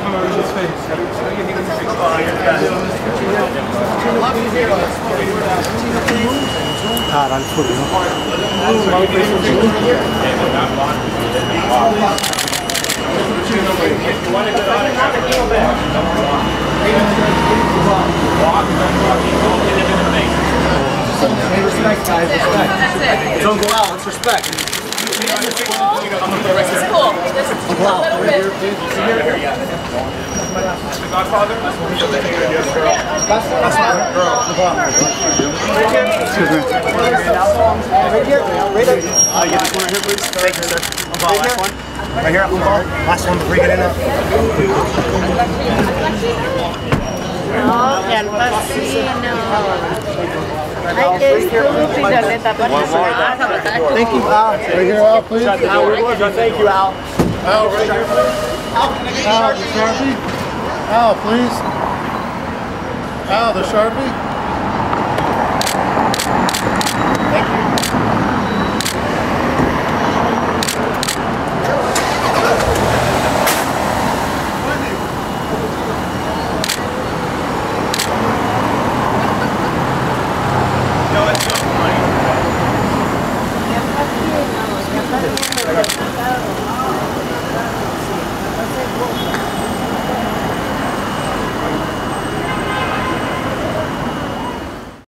Ah, dal forno. Respect, guys, respect. Don't go out, it's respect. This is cool. This is cool. This is a little bit. The Godfather? That's my girl. Excuse me. Right here, right here. Get this one right here, please. Thank you, sir. Last one. Right here, last one before you get in there. No, que al Pacino. Ay, qué estúpida, neta. Thank you, Al. Right here, Al, please. Al, thank you, Al. Al, right here. Al, the Sharpie. Al, please. Al, the Sharpie.